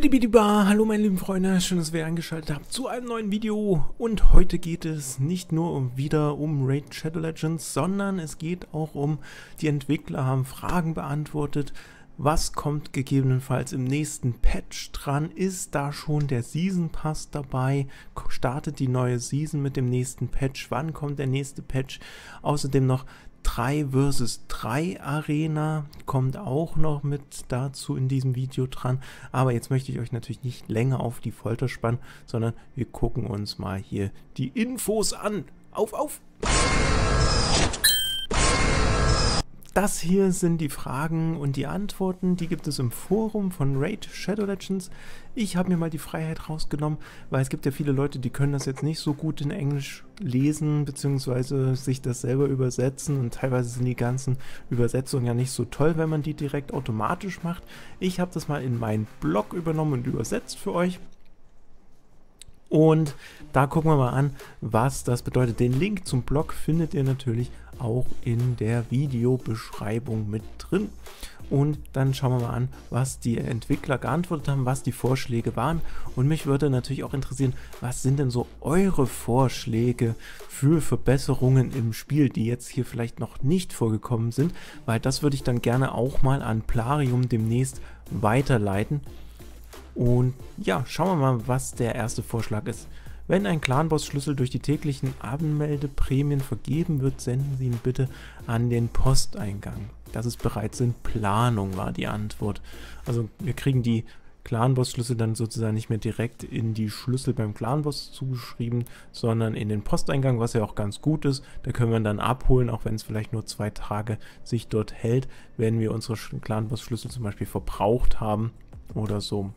Bidibidiba, hallo meine lieben Freunde, schön, dass ihr eingeschaltet habt zu einem neuen Video. Und heute geht es nicht nur wieder um Raid Shadow Legends, sondern es geht auch um, die Entwickler haben Fragen beantwortet. Was kommt gegebenenfalls im nächsten Patch dran? Ist da schon der Season Pass dabei? Startet die neue Season mit dem nächsten Patch? Wann kommt der nächste Patch? Außerdem noch 3 vs 3 Arena kommt auch noch mit dazu in diesem Video dran. Aber jetzt möchte ich euch natürlich nicht länger auf die Folter spannen, sondern wir gucken uns mal hier die Infos an. Auf! Das hier sind die Fragen und die Antworten, die gibt es im Forum von Raid Shadow Legends. Ich habe mir mal die Freiheit rausgenommen, weil es gibt ja viele Leute, die können das jetzt nicht so gut in Englisch lesen, beziehungsweise sich das selber übersetzen, und teilweise sind die ganzen Übersetzungen ja nicht so toll, wenn man die direkt automatisch macht. Ich habe das mal in meinen Blog übernommen und übersetzt für euch. Und da gucken wir mal an, was das bedeutet. Den Link zum Blog findet ihr natürlich auch in der Videobeschreibung mit drin. Und dann schauen wir mal an, was die Entwickler geantwortet haben, was die Vorschläge waren. Und mich würde natürlich auch interessieren, was sind denn so eure Vorschläge für Verbesserungen im Spiel, die jetzt hier vielleicht noch nicht vorgekommen sind, weil das würde ich dann gerne auch mal an Plarium demnächst weiterleiten. Und ja, schauen wir mal, was der erste Vorschlag ist. Wenn ein Clanboss-Schlüssel durch die täglichen Anmeldeprämien vergeben wird, senden Sie ihn bitte an den Posteingang. Das ist bereits in Planung, war die Antwort. Also wir kriegen die Clanboss-Schlüssel dann sozusagen nicht mehr direkt in die Schlüssel beim Clanboss zugeschrieben, sondern in den Posteingang, was ja auch ganz gut ist. Da können wir dann abholen, auch wenn es vielleicht nur 2 Tage sich dort hält, wenn wir unsere Clanboss-Schlüssel zum Beispiel verbraucht haben oder so.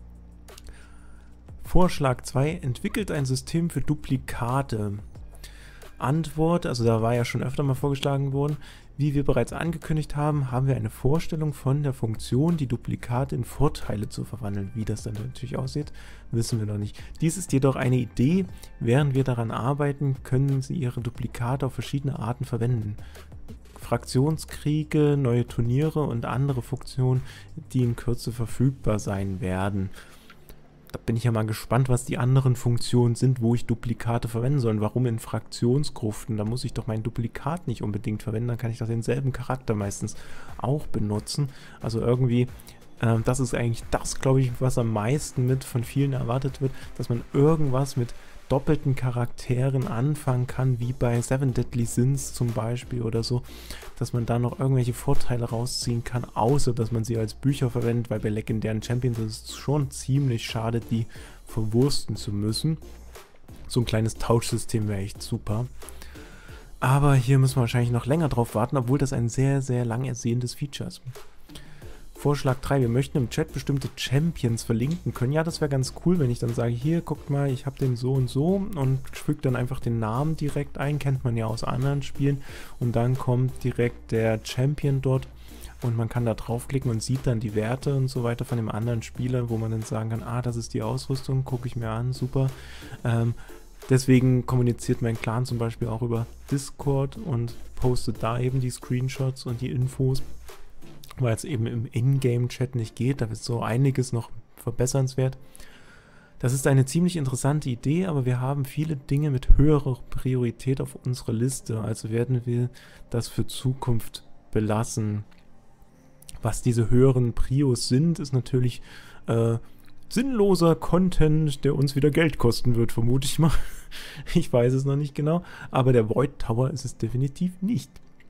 Vorschlag 2, entwickelt ein System für Duplikate. Antwort, also da war ja schon öfter mal vorgeschlagen worden, wie wir bereits angekündigt haben, haben wir eine Vorstellung von der Funktion, die Duplikate in Vorteile zu verwandeln. Wie das dann natürlich aussieht, wissen wir noch nicht. Dies ist jedoch eine Idee, während wir daran arbeiten, können Sie Ihre Duplikate auf verschiedene Arten verwenden. Fraktionskriege, neue Turniere und andere Funktionen, die in Kürze verfügbar sein werden. Da bin ich ja mal gespannt, was die anderen Funktionen sind, wo ich Duplikate verwenden soll. Warum in Fraktionsgruften? Da muss ich doch mein Duplikat nicht unbedingt verwenden, dann kann ich doch denselben Charakter meistens auch benutzen. Also irgendwie, das ist eigentlich das, glaube ich, was am meisten mit von vielen erwartet wird, dass man irgendwas mit doppelten Charakteren anfangen kann, wie bei Seven Deadly Sins zum Beispiel oder so, dass man da noch irgendwelche Vorteile rausziehen kann, außer dass man sie als Bücher verwendet, weil bei legendären Champions ist es schon ziemlich schade, die verwursten zu müssen. So ein kleines Tauschsystem wäre echt super. Aber hier müssen wir wahrscheinlich noch länger drauf warten, obwohl das ein sehr, sehr lang ersehntes Feature ist. Vorschlag 3, wir möchten im Chat bestimmte Champions verlinken können. Ja, das wäre ganz cool, wenn ich dann sage, hier, guckt mal, ich habe den so und füge dann einfach den Namen direkt ein, kennt man ja aus anderen Spielen, und dann kommt direkt der Champion dort und man kann da draufklicken und sieht dann die Werte und so weiter von dem anderen Spieler, wo man dann sagen kann, ah, das ist die Ausrüstung, gucke ich mir an, super. Deswegen kommuniziert mein Clan zum Beispiel auch über Discord und postet da eben die Screenshots und die Infos, weil es eben im Ingame-Chat nicht geht. Da ist so einiges noch verbessernswert. Das ist eine ziemlich interessante Idee, aber wir haben viele Dinge mit höherer Priorität auf unserer Liste, also werden wir das für Zukunft belassen. Was diese höheren Prios sind, ist natürlich sinnloser Content, der uns wieder Geld kosten wird, vermute ich mal. Ich weiß es noch nicht genau, aber der Void Tower ist es definitiv nicht.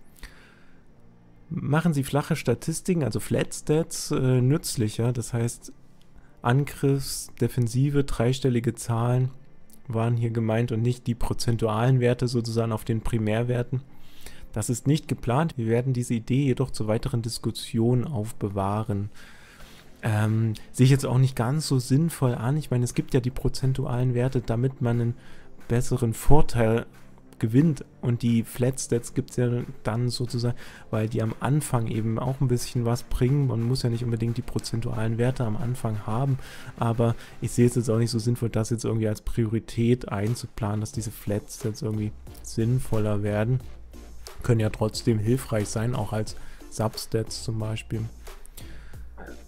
Machen Sie flache Statistiken, also Flat Stats, nützlicher. Das heißt, Angriffs-, Defensive, 3-stellige Zahlen waren hier gemeint und nicht die prozentualen Werte sozusagen auf den Primärwerten. Das ist nicht geplant. Wir werden diese Idee jedoch zur weiteren Diskussion aufbewahren. Sehe ich jetzt auch nicht ganz so sinnvoll an. Ich meine, es gibt ja die prozentualen Werte, damit man einen besseren Vorteil gewinnt, und die Flat Stats gibt es ja dann sozusagen, weil die am Anfang eben auch ein bisschen was bringen. Man muss ja nicht unbedingt die prozentualen Werte am Anfang haben, aber ich sehe es jetzt auch nicht so sinnvoll, das jetzt irgendwie als Priorität einzuplanen, dass diese Flat Stats irgendwie sinnvoller werden. Können ja trotzdem hilfreich sein, auch als Substats zum Beispiel.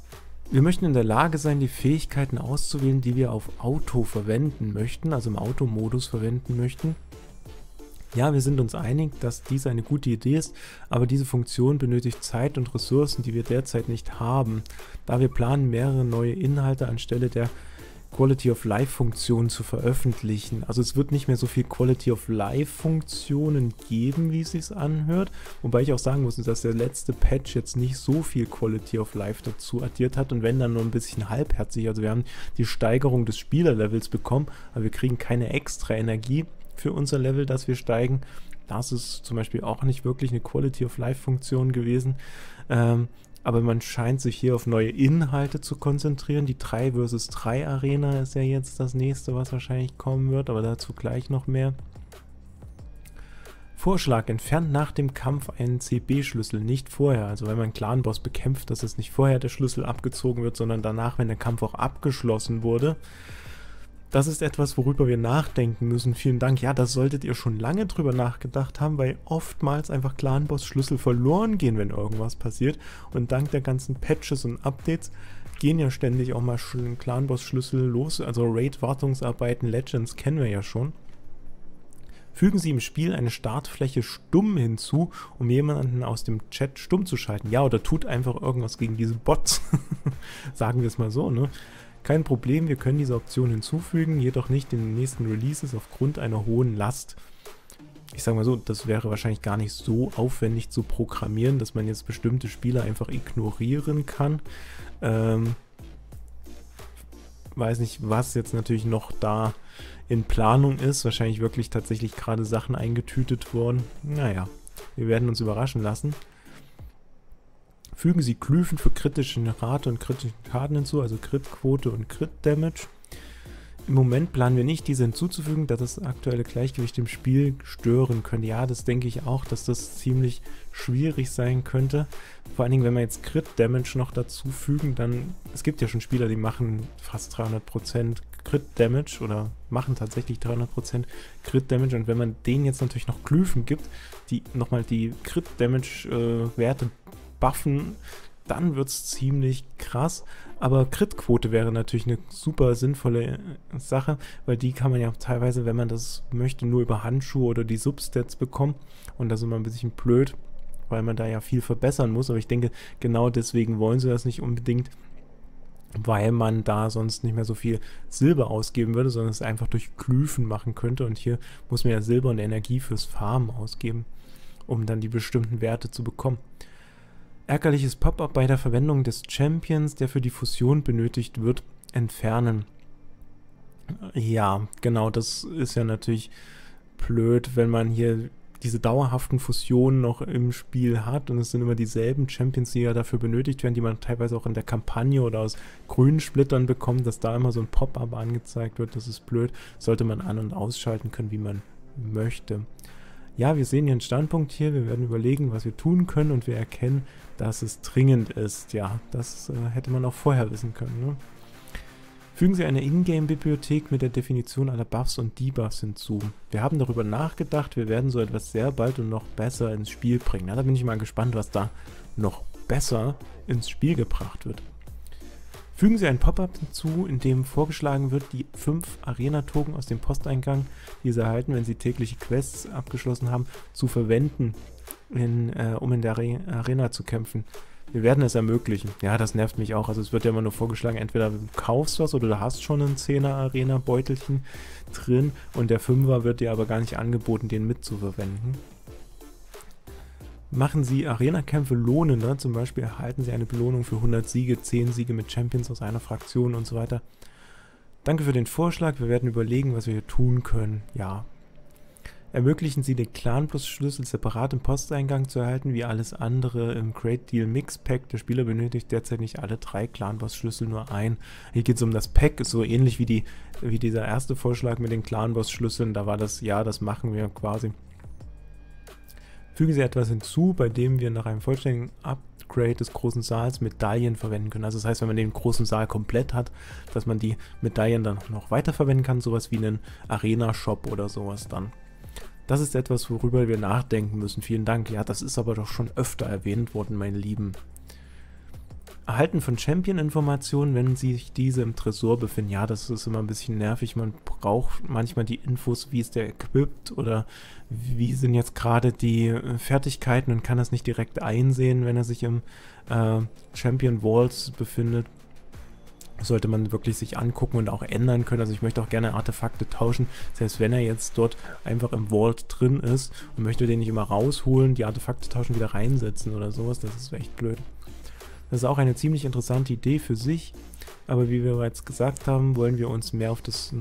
Wir möchten in der Lage sein, die Fähigkeiten auszuwählen, die wir auf Auto verwenden möchten, also im Automodus verwenden möchten. Ja, wir sind uns einig, dass dies eine gute Idee ist, aber diese Funktion benötigt Zeit und Ressourcen, die wir derzeit nicht haben, da wir planen, mehrere neue Inhalte anstelle der Quality-of-Life-Funktionen zu veröffentlichen. Also es wird nicht mehr so viel Quality-of-Life-Funktionen geben, wie es sich anhört, wobei ich auch sagen muss, dass der letzte Patch jetzt nicht so viel Quality-of-Life dazu addiert hat und wenn dann nur ein bisschen halbherzig. Also wir haben die Steigerung des Spielerlevels bekommen, aber wir kriegen keine extra Energie für unser Level, das wir steigen. Das ist zum Beispiel auch nicht wirklich eine Quality-of-Life-Funktion gewesen. Aber man scheint sich hier auf neue Inhalte zu konzentrieren. Die 3 vs 3 Arena ist ja jetzt das nächste, was wahrscheinlich kommen wird, aber dazu gleich noch mehr. Vorschlag: Entfernt nach dem Kampf einen CB-Schlüssel, nicht vorher. Also wenn man einen Clan-Boss bekämpft, dass es nicht vorher der Schlüssel abgezogen wird, sondern danach, wenn der Kampf auch abgeschlossen wurde. Das ist etwas, worüber wir nachdenken müssen. Vielen Dank. Ja, da solltet ihr schon lange drüber nachgedacht haben, weil oftmals einfach Clan-Boss-Schlüssel verloren gehen, wenn irgendwas passiert. Und dank der ganzen Patches und Updates gehen ja ständig auch mal Clan-Boss-Schlüssel los. Also Raid-Wartungsarbeiten, Legends kennen wir ja schon. Fügen Sie im Spiel eine Startfläche stumm hinzu, um jemanden aus dem Chat stumm zu schalten. Ja, oder tut einfach irgendwas gegen diese Bots. Sagen wir es mal so, ne? Kein Problem, wir können diese Option hinzufügen, jedoch nicht in den nächsten Releases aufgrund einer hohen Last. Ich sage mal so, das wäre wahrscheinlich gar nicht so aufwendig zu programmieren, dass man jetzt bestimmte Spieler einfach ignorieren kann. Weiß nicht, was jetzt natürlich noch da in Planung ist. Wahrscheinlich wirklich tatsächlich gerade Sachen eingetütet worden. Naja, wir werden uns überraschen lassen. Fügen Sie Glyphen für kritischen Rate und kritischen Schaden hinzu, also Crit-Quote und Crit-Damage. Im Moment planen wir nicht, diese hinzuzufügen, da das aktuelle Gleichgewicht im Spiel stören könnte. Ja, das denke ich auch, dass das ziemlich schwierig sein könnte. Vor allen Dingen, wenn wir jetzt Crit-Damage noch dazu fügen, dann, es gibt ja schon Spieler, die machen fast 300% Crit-Damage oder machen tatsächlich 300% Crit-Damage und wenn man denen jetzt natürlich noch Glyphen gibt, die nochmal die Crit-Damage-Werte buffen, dann wird es ziemlich krass. Aber Crit-Quote wäre natürlich eine super sinnvolle Sache, weil die kann man ja teilweise, wenn man das möchte, nur über Handschuhe oder die Substats bekommen. Und das ist immer ein bisschen blöd, weil man da ja viel verbessern muss. Aber ich denke, genau deswegen wollen sie das nicht unbedingt, weil man da sonst nicht mehr so viel Silber ausgeben würde, sondern es einfach durch Glyphen machen könnte. Und hier muss man ja Silber und Energie fürs Farmen ausgeben, um dann die bestimmten Werte zu bekommen. Ärgerliches Pop-up bei der Verwendung des Champions, der für die Fusion benötigt wird, entfernen. Ja, genau, das ist ja natürlich blöd, wenn man hier diese dauerhaften Fusionen noch im Spiel hat und es sind immer dieselben Champions, die ja dafür benötigt werden, die man teilweise auch in der Kampagne oder aus grünen Splittern bekommt, dass da immer so ein Pop-up angezeigt wird. Das ist blöd. Sollte man an- und ausschalten können, wie man möchte. Ja, wir sehen Ihren Standpunkt hier, wir werden überlegen, was wir tun können und wir erkennen, dass es dringend ist. Ja, das hätte man auch vorher wissen können. Ne? Fügen Sie eine Ingame-Bibliothek mit der Definition aller Buffs und Debuffs hinzu. Wir haben darüber nachgedacht, wir werden so etwas sehr bald und noch besser ins Spiel bringen. Ja, da bin ich mal gespannt, was da noch besser ins Spiel gebracht wird. Fügen Sie ein Pop-up hinzu, in dem vorgeschlagen wird, die 5 Arena-Token aus dem Posteingang, die Sie erhalten, wenn Sie tägliche Quests abgeschlossen haben, zu verwenden, um in der Arena zu kämpfen. Wir werden es ermöglichen. Ja, das nervt mich auch. Also es wird ja immer nur vorgeschlagen, entweder du kaufst was oder du hast schon ein 10er-Arena-Beutelchen drin und der 5er wird dir aber gar nicht angeboten, den mitzuverwenden. Machen Sie Arena-Kämpfe lohnender, zum Beispiel erhalten Sie eine Belohnung für 100 Siege, 10 Siege mit Champions aus einer Fraktion und so weiter. Danke für den Vorschlag, wir werden überlegen, was wir hier tun können. Ja. Ermöglichen Sie den Clan-Plus-Schlüssel separat im Posteingang zu erhalten, wie alles andere im Great Deal Mix Pack. Der Spieler benötigt derzeit nicht alle 3 Clan-Boss-Schlüssel, nur ein. Hier geht es um das Pack, ist so ähnlich wie dieser erste Vorschlag mit den Clan-Boss-Schlüsseln. Da war das, ja, das machen wir quasi. Fügen Sie etwas hinzu, bei dem wir nach einem vollständigen Upgrade des großen Saals Medaillen verwenden können. Also das heißt, wenn man den großen Saal komplett hat, dass man die Medaillen dann noch weiterverwenden kann, sowas wie einen Arena-Shop oder sowas dann. Das ist etwas, worüber wir nachdenken müssen. Vielen Dank. Ja, das ist aber doch schon öfter erwähnt worden, meine Lieben. Erhalten von Champion-Informationen, wenn sich diese im Tresor befinden. Ja, das ist immer ein bisschen nervig. Man braucht manchmal die Infos, wie ist der equipped oder wie sind jetzt gerade die Fertigkeiten und kann das nicht direkt einsehen, wenn er sich im Champion Vaults befindet. Sollte man wirklich sich angucken und auch ändern können. Also ich möchte auch gerne Artefakte tauschen, selbst wenn er jetzt dort einfach im Vault drin ist und möchte den nicht immer rausholen, die Artefakte tauschen, wieder reinsetzen oder sowas. Das ist echt blöd. Das ist auch eine ziemlich interessante Idee für sich, aber wie wir bereits gesagt haben, wollen wir uns mehr auf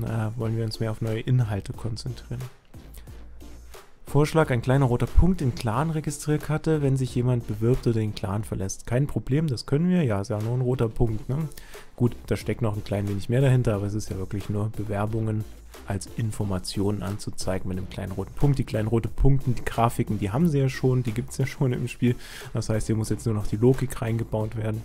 neue Inhalte konzentrieren. Vorschlag: ein kleiner roter Punkt in Clan-Registrierkarte, wenn sich jemand bewirbt oder den Clan verlässt. Kein Problem, das können wir, ja, ist ja nur ein roter Punkt, ne? Gut, da steckt noch ein klein wenig mehr dahinter, aber es ist ja wirklich nur Bewerbungen als Informationen anzuzeigen mit einem kleinen roten Punkt. Die kleinen roten Punkte, die Grafiken, die haben sie ja schon, die gibt es ja schon im Spiel. Das heißt, hier muss jetzt nur noch die Logik reingebaut werden.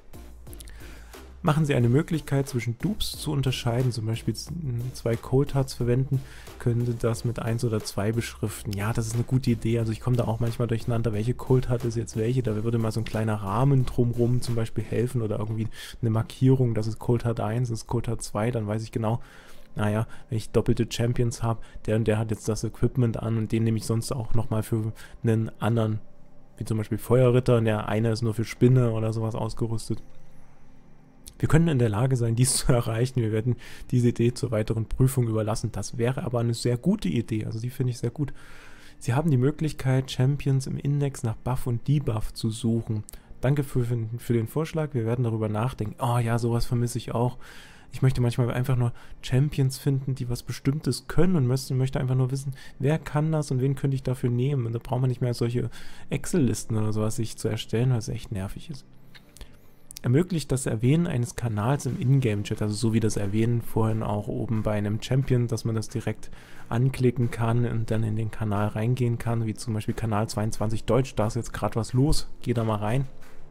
Machen Sie eine Möglichkeit, zwischen Dupes zu unterscheiden, zum Beispiel 2 Cold Hearts verwenden, können Sie das mit 1 oder 2 beschriften. Ja, das ist eine gute Idee, also ich komme da auch manchmal durcheinander, welche Cold Heart ist jetzt welche, da würde mal so ein kleiner Rahmen drumrum zum Beispiel helfen oder irgendwie eine Markierung, das ist Cold Heart 1, das ist Cold Heart 2, dann weiß ich genau, naja, wenn ich doppelte Champions habe, der und der hat jetzt das Equipment an und den nehme ich sonst auch nochmal für einen anderen, wie zum Beispiel Feuerritter und der eine ist nur für Spinne oder sowas ausgerüstet. Wir können in der Lage sein, dies zu erreichen. Wir werden diese Idee zur weiteren Prüfung überlassen. Das wäre aber eine sehr gute Idee. Also die finde ich sehr gut. Sie haben die Möglichkeit, Champions im Index nach Buff und Debuff zu suchen. Danke für den Vorschlag. Wir werden darüber nachdenken. Oh ja, sowas vermisse ich auch. Ich möchte manchmal einfach nur Champions finden, die was Bestimmtes können und möchte einfach nur wissen, wer kann das und wen könnte ich dafür nehmen. Und da braucht man nicht mehr solche Excel-Listen oder sowas sich zu erstellen, weil es echt nervig ist. Ermöglicht das Erwähnen eines Kanals im Ingame-Chat, also so wie das Erwähnen vorhin auch oben bei einem Champion, dass man das direkt anklicken kann und dann in den Kanal reingehen kann, wie zum Beispiel Kanal 22 Deutsch, da ist jetzt gerade was los, geh da mal rein.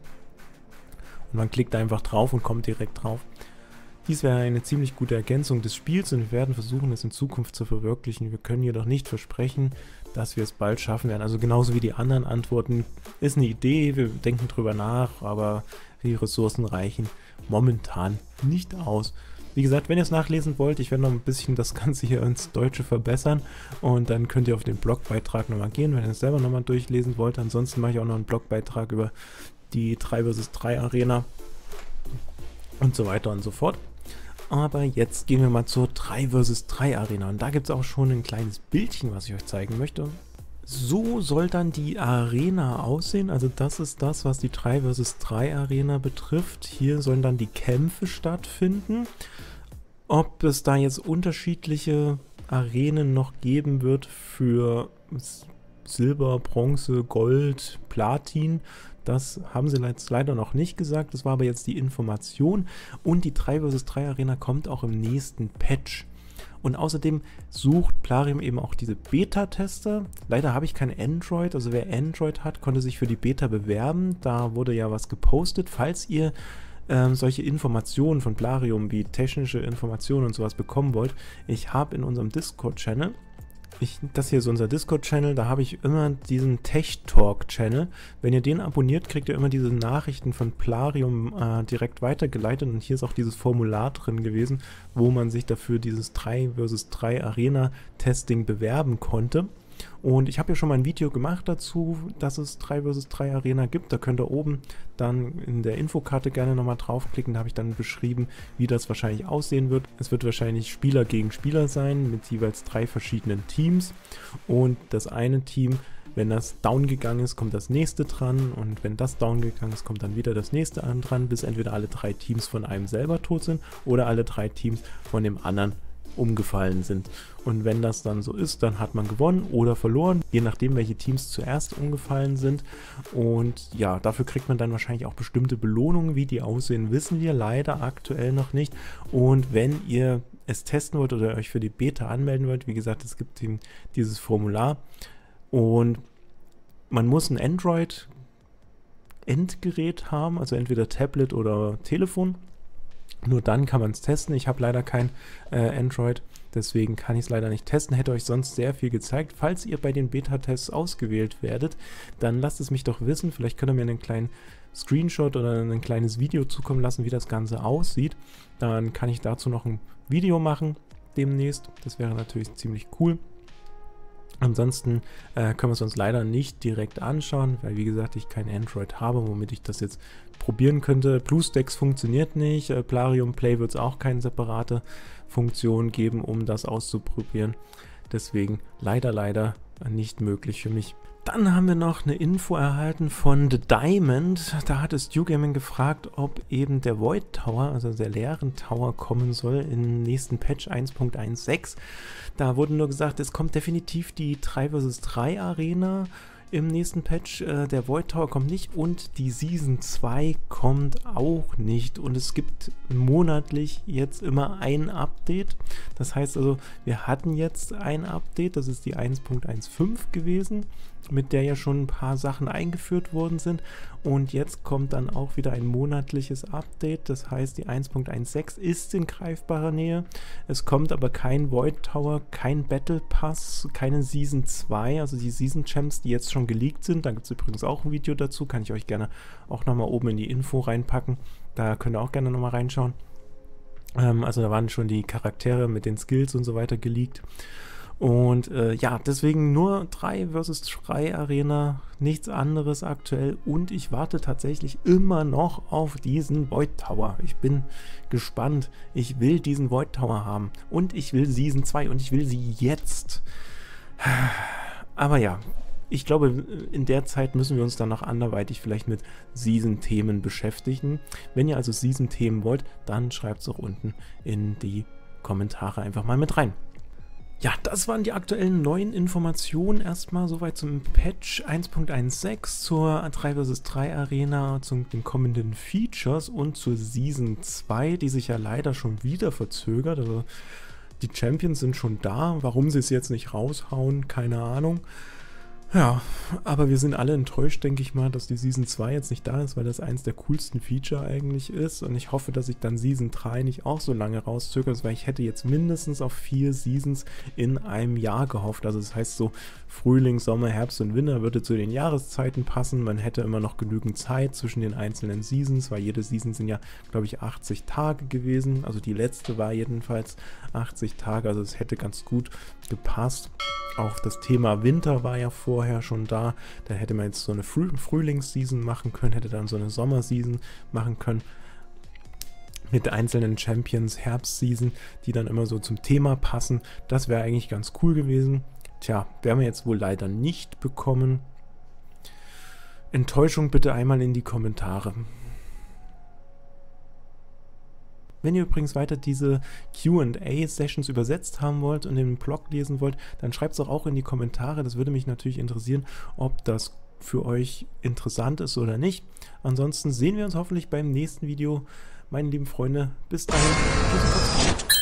Und man klickt einfach drauf und kommt direkt drauf. Dies wäre eine ziemlich gute Ergänzung des Spiels und wir werden versuchen, es in Zukunft zu verwirklichen. Wir können jedoch nicht versprechen, dass wir es bald schaffen werden. Also genauso wie die anderen Antworten, ist eine Idee, wir denken drüber nach, aber die Ressourcen reichen momentan nicht aus. Wie gesagt, wenn ihr es nachlesen wollt, ich werde noch ein bisschen das Ganze hier ins Deutsche verbessern und dann könnt ihr auf den Blogbeitrag nochmal gehen, wenn ihr es selber nochmal durchlesen wollt. Ansonsten mache ich auch noch einen Blogbeitrag über die 3 vs 3 Arena und so weiter und so fort. Aber jetzt gehen wir mal zur 3 vs 3 Arena und da gibt es auch schon ein kleines Bildchen, was ich euch zeigen möchte. So soll dann die Arena aussehen, also das ist das, was die 3 vs 3 Arena betrifft. Hier sollen dann die Kämpfe stattfinden. Ob es da jetzt unterschiedliche Arenen noch geben wird für Silber, Bronze, Gold, Platin, das haben sie jetzt leider noch nicht gesagt, das war aber jetzt die Information und die 3 vs 3 Arena kommt auch im nächsten Patch. Und außerdem sucht Plarium eben auch diese Beta-Tester. Leider habe ich kein Android, also wer Android hat, konnte sich für die Beta bewerben. Da wurde ja was gepostet. Falls ihr solche Informationen von Plarium wie technische Informationen und sowas bekommen wollt, ich habe in unserem Discord-Channel, das hier ist unser Discord-Channel, da habe ich immer diesen Tech-Talk-Channel. Wenn ihr den abonniert, kriegt ihr immer diese Nachrichten von Plarium direkt weitergeleitet und hier ist auch dieses Formular drin gewesen, wo man sich dafür dieses 3 vs 3 Arena-Testing bewerben konnte. Und ich habe ja schon mal ein Video gemacht dazu, dass es 3 vs 3 Arena gibt. Da könnt ihr oben dann in der Infokarte gerne nochmal draufklicken. Da habe ich dann beschrieben, wie das wahrscheinlich aussehen wird. Es wird wahrscheinlich Spieler gegen Spieler sein mit jeweils 3 verschiedenen Teams. Und das eine Team, wenn das down gegangen ist, kommt das nächste dran. Und wenn das down gegangen ist, kommt dann wieder das nächste dran, bis entweder alle 3 Teams von einem selber tot sind oder alle 3 Teams von dem anderen umgefallen sind. Und wenn das dann so ist, dann hat man gewonnen oder verloren, je nachdem, welche Teams zuerst umgefallen sind. Und ja, dafür kriegt man dann wahrscheinlich auch bestimmte Belohnungen. Wie die aussehen, wissen wir leider aktuell noch nicht. Und wenn ihr es testen wollt oder euch für die Beta anmelden wollt, wie gesagt, es gibt eben dieses Formular und man muss ein Android-Endgerät haben, also entweder Tablet oder Telefon. Nur dann kann man es testen. Ich habe leider kein Android, deswegen kann ich es leider nicht testen. Hätte euch sonst sehr viel gezeigt. Falls ihr bei den Beta-Tests ausgewählt werdet, dann lasst es mich doch wissen. Vielleicht könnt ihr mir einen kleinen Screenshot oder ein kleines Video zukommen lassen, wie das Ganze aussieht. Dann kann ich dazu noch ein Video machen demnächst. Das wäre natürlich ziemlich cool. Ansonsten können wir es uns leider nicht direkt anschauen, weil wie gesagt ich kein Android habe, womit ich das jetzt probieren könnte. BlueStacks funktioniert nicht, Plarium Play wird es auch keine separate Funktion geben, um das auszuprobieren. Deswegen leider nicht möglich für mich. Dann haben wir noch eine Info erhalten von The Diamond. Da hat Stu Gaming gefragt, ob eben der Void Tower, also der leeren Tower, kommen soll im nächsten Patch 1.16. Da wurde nur gesagt, es kommt definitiv die 3 vs 3 Arena im nächsten Patch. Der Void Tower kommt nicht und die Season 2 kommt auch nicht. Und es gibt monatlich jetzt immer ein Update. Das heißt also, wir hatten jetzt ein Update, das ist die 1.15 gewesen, mit der ja schon ein paar Sachen eingeführt worden sind. Und jetzt kommt dann auch wieder ein monatliches Update. Das heißt, die 1.16 ist in greifbarer Nähe. Es kommt aber kein Void Tower, kein Battle Pass, keine Season 2, also die Season Champs, die jetzt schon geleakt sind. Da gibt es übrigens auch ein Video dazu, kann ich euch gerne auch nochmal oben in die Info reinpacken. Da könnt ihr auch gerne nochmal reinschauen. Also da waren schon die Charaktere mit den Skills und so weiter geleakt. Und ja, deswegen nur 3 vs 3 Arena, nichts anderes aktuell. Und ich warte tatsächlich immer noch auf diesen Void Tower. Ich bin gespannt. Ich will diesen Void Tower haben. Und ich will Season 2 und ich will sie jetzt. Aber ja, ich glaube, in der Zeit müssen wir uns dann noch anderweitig vielleicht mit Season-Themen beschäftigen. Wenn ihr also Season-Themen wollt, dann schreibt es auch unten in die Kommentare einfach mal mit rein. Ja, das waren die aktuellen neuen Informationen. Erstmal soweit zum Patch 1.16, zur 3 vs 3 Arena, zu den kommenden Features und zur Season 2, die sich ja leider schon wieder verzögert. Also die Champions sind schon da. Warum sie es jetzt nicht raushauen, keine Ahnung. Ja, aber wir sind alle enttäuscht, denke ich mal, dass die Season 2 jetzt nicht da ist, weil das eins der coolsten Feature eigentlich ist. Und ich hoffe, dass sich dann Season 3 nicht auch so lange rauszögert, weil ich hätte jetzt mindestens auf 4 Seasons in einem Jahr gehofft. Also das heißt so Frühling, Sommer, Herbst und Winter würde zu den Jahreszeiten passen. Man hätte immer noch genügend Zeit zwischen den einzelnen Seasons, weil jede Season sind ja, glaube ich, 80 Tage gewesen. Also die letzte war jedenfalls 80 Tage, also es hätte ganz gut gepasst. Auch das Thema Winter war ja vorher schon da. Da hätte man jetzt so eine Frühlingsseason machen können, hätte dann so eine Sommerseason machen können. Mit einzelnen Champions, Herbstseason, die dann immer so zum Thema passen. Das wäre eigentlich ganz cool gewesen. Tja, werden wir jetzt wohl leider nicht bekommen. Enttäuschung bitte einmal in die Kommentare. Wenn ihr übrigens weiter diese Q&A-Sessions übersetzt haben wollt und den Blog lesen wollt, dann schreibt es doch auch in die Kommentare. Das würde mich natürlich interessieren, ob das für euch interessant ist oder nicht. Ansonsten sehen wir uns hoffentlich beim nächsten Video. Meine lieben Freunde, bis dahin. Tschüss.